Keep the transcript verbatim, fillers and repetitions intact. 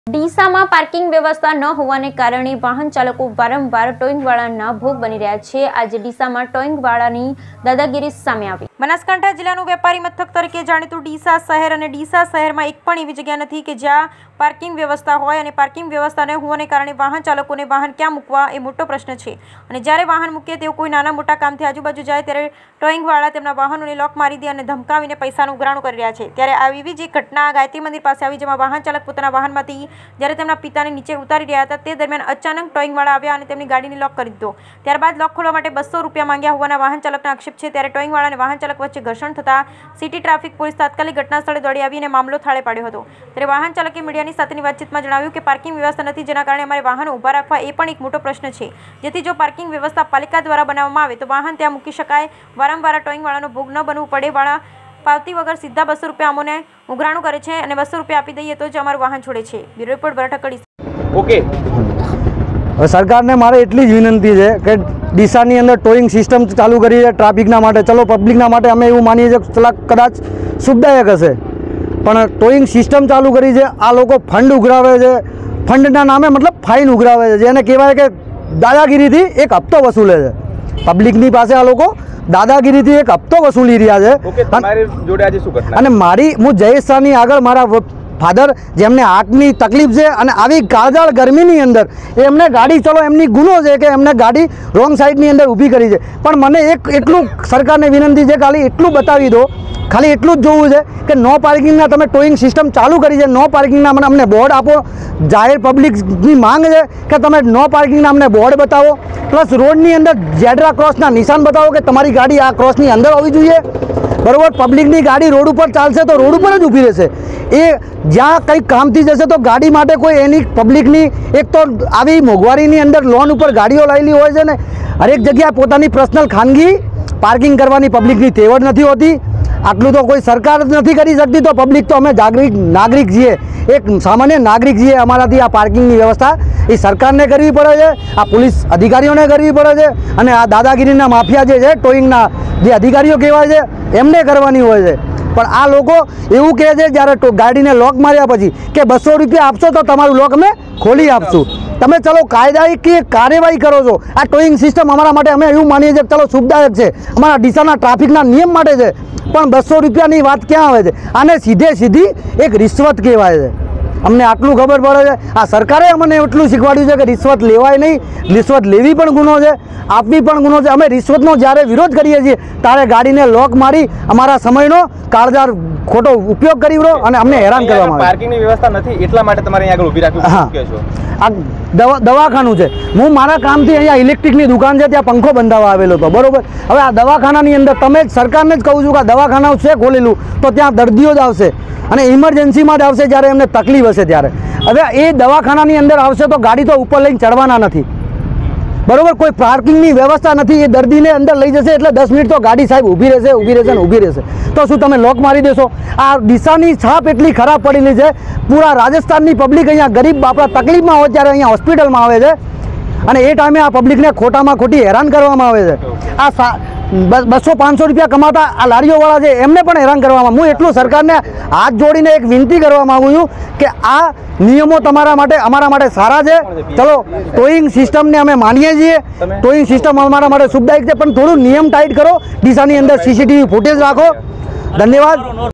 ડીસામાં parking વ્યવસ્થા ન હોવાને કારણે વાહન ચાલકો વારંવાર ટોઈંગવાળાના ભોગ બની રહ્યા છે। આજે ડીસામાં ટોઈંગવાળાની દાદાગીરી સામે આવી। બનાસકાંઠા જિલ્લાનું વેપારી મથક તરીકે જાણીતું ડીસા શહેર અને ડીસા શહેરમાં એક પણ એવી જગ્યા નથી કે જ્યાં પાર્કિંગ વ્યવસ્થા હોય અને પાર્કિંગ વ્યવસ્થા ન હોવાને કારણે વાહન ચાલકોને વાહન ક્યાં મૂકવા એ મોટો પ્રશ્ન છે। અને જ્યારે વાહન મૂકે તેઓ કોઈ નાના મોટા કામથી આજુબાજુ જાય ત્યારે ટોઈંગવાળા તેમના વાહનોને લોક મારી દે અને ધમકાવીને પૈસાનું ઉઘરાણું કરી રહ્યા છે। ત્યારે આવી જ એક ઘટના ગાયત્રી મંદિર પાસે આવી, જેમાં વાહન ચાલક પોતાના વાહનમાંથી જ્યારે તેમના પિતાને નીચે ઉતારી રહ્યા હતા તે દરમિયાન અચાનક ટોઈંગવાળા આવ્યા અને તેમની ગાડીને લોક કરી દીધો। ત્યારબાદ લોક ખોલવા માટે બસો રૂપિયા માંગ્યા હોવાના વાહન ચાલકના આક્ષેપ છે। ત્યારે ટોઈંગવાળા અને વાહન ચાલક વચ્ચે ઘર્ષણ થતાં સિટી ટ્રાફિક પોલીસ તાત્કાલિક ઘટના સ્થળે દોડી આવીને મામલો થાળે પાડ્યો હતો। ત્યારે વાહન ચાલકે મીડિયાની સાથેની વાતચીતમાં જણાવ્યું કે પાર્કિંગ વ્યવસ્થા નથી, જેના કારણે અમારે વાહનો ઊભા રાખવા એ પણ એક મોટો પ્રશ્ન છે। જેથી જો પાર્કિંગ વ્યવસ્થા પાલિકા દ્વારા બનાવવામાં આવે તો વાહન ત્યાં મૂકી શકાય, વારંવાર ટોઈંગવાળાનો ભોગ ન બનવું પડે। વાળા પાવતી વગર સીધા બસો રૂપિયા અમોને ઉઘરાણું કરે છે અને બસો રૂપિયા આપી દઈએ તો જ અમારું વાહન છોડે છે। Bureau report બરઠકડી। ઓકે, હવે સરકારને મારે એટલી જ વિનંતી છે કે ડીસાની અંદર ટોઈંગ સિસ્ટમ ચાલુ કરી છે ટ્રાફિકના માટે। ચલો પબ્લિકના માટે અમે એવું માનીએ છીએ કે કદાચ સુખદાયક હશે, પણ ટોઈંગ સિસ્ટમ ચાલુ કરી છે, આ લોકો ફંડ ઉઘરાવે છે, ફંડના નામે મતલબ ફાઇન ઉઘરાવે છે, જેને કહેવાય કે દાદાગીરીથી એક હપ્તો વસૂલે છે પબ્લિકની પાસે। આ લોકો દાદાગીરીથી એક હપ્તો વસૂલી રહ્યા છે। અને મારી હું જયેશ શાહની આગળ મારા ફાધર જેમને આંખની તકલીફ છે અને આવી કાળઝાળ ગરમીની અંદર એમને ગાડી, ચલો એમની ગુનો છે કે એમને ગાડી રોંગ સાઈડની અંદર ઊભી કરી છે, પણ મને એક એટલું સરકારને વિનંતી છે, ખાલી એટલું બતાવી દો, ખાલી એટલું જ જોવું છે કે નો પાર્કિંગના તમે ટોઈંગ સિસ્ટમ ચાલુ કરી છે, નો પાર્કિંગના મને અમને બોર્ડ આપો। જાહેર પબ્લિકની માંગ છે કે તમે નો પાર્કિંગના અમને બોર્ડ બતાવો, પ્લસ રોડની અંદર ઝેબ્રા ક્રોસના નિશાન બતાવો કે તમારી ગાડી આ ક્રોસની અંદર હોવી જોઈએ, બરાબર। પબ્લિકની ગાડી રોડ ઉપર ચાલશે તો રોડ ઉપર જ ઊભી રહેશે, એ જ્યાં કંઈક કામથી જશે તો ગાડી માટે કોઈ એની પબ્લિકની એક તો આવી મોંઘવારીની અંદર લોન ઉપર ગાડીઓ લાવેલી હોય છે ને, હરેક જગ્યાએ પોતાની પર્સનલ ખાનગી પાર્કિંગ કરવાની પબ્લિકની તેવડ નથી હોતી। આટલું તો કોઈ સરકાર નથી કરી શકતી, તો પબ્લિક તો અમે જાગૃત નાગરિક છીએ, એક સામાન્ય નાગરિક છીએ, અમારાથી આ પાર્કિંગની વ્યવસ્થા એ સરકારને કરવી પડે છે, આ પોલીસ અધિકારીઓને કરવી પડે છે, અને આ દાદાગીરીના માફિયા જે છે ટોઈંગના જે અધિકારીઓ કહેવાય છે એમને કરવાની હોય છે। પણ આ લોકો એવું કહે છે જ્યારે ગાડીને લોક માર્યા પછી કે બસો રૂપિયા આપશો તો તમારું લોક અમે ખોલી આપશું। તમે ચલો કાયદાકીય કાર્યવાહી કરો છો, આ ટોઈંગ સિસ્ટમ અમારા માટે અમે એવું માનીએ છીએ ચલો સુખદાયક છે, અમારા ડીસાના ટ્રાફિકના નિયમ માટે છે, પણ બસો રૂપિયાની વાત ક્યાં આવે છે? આને સીધે સીધી એક રિશ્વત કહેવાય છે। અમને આટલું ખબર પડે છે, આ સરકારે અમને એટલું શીખવાડ્યું છે કે રિશ્વત લેવાય નહીં, રિશ્વત લેવી પણ ગુનો છે, આપવી પણ ગુનો છે। અમે રિશ્વતનો જ્યારે વિરોધ કરીએ છીએ ત્યારે ગાડીને લોક મારી અમારા સમયનો કાળઝાળ ખોટો ઉપયોગ કરી રહ્યો અને અમને હેરાન કરવામાં આવે। પાર્કિંગની વ્યવસ્થા નથી એટલા માટે તમારે અહીંયા આગળ ઊભી રાખવી હા, આ દવા દવાખાનું છે, હું મારા કામથી અહીંયા ઇલેક્ટ્રિકની દુકાન છે ત્યાં પંખો બંધાવવા આવેલો હતો, બરાબર। હવે આ દવાખાનાની અંદર તમે જ સરકારને જ કહું છું કે આ દવાખાના છે ખોલેલું તો ત્યાં દર્દીઓ જ આવશે અને ઇમરજન્સીમાં જ આવશે જ્યારે એમને તકલીફ હશે ત્યારે। હવે એ દવાખાનાની અંદર આવશે તો ગાડી તો ઉપર લઈને ચડવાના નથી, બરાબર, કોઈ પાર્કિંગની વ્યવસ્થા નથી, એ દર્દીને અંદર લઈ જશે એટલે દસ મિનિટ તો ગાડી સાહેબ ઊભી રહેશે ઊભી રહેશે ને ઊભી રહેશે, તો શું તમે લોક મારી દેશો? આ ડીસાની છાપ એટલી ખરાબ પડેલી છે, પૂરા રાજસ્થાનની પબ્લિક અહીંયા ગરીબ બાપડા તકલીફમાં હોય ત્યારે અહીંયા હોસ્પિટલમાં આવે છે અને એ ટાઈમે આ પબ્લિકને ખોટામાં ખોટી હેરાન કરવામાં આવે છે। આ બસો પાંચસો રૂપિયા કમાતા આ લારીઓવાળા છે એમને પણ હેરાન કરવામાં। હું એટલું સરકારને હાથ જોડીને એક વિનંતી કરવા માગું છું કે આ નિયમો તમારા માટે અમારા માટે સારા છે, ચલો ટોઈંગ સિસ્ટમને અમે માનીએ છીએ, ટોઈંગ સિસ્ટમ અમારા માટે સુખદાયક છે, પણ થોડું નિયમ ટાઈટ કરો, ડીસાની અંદર સીસીટીવી ફૂટેજ રાખો। ધન્યવાદ।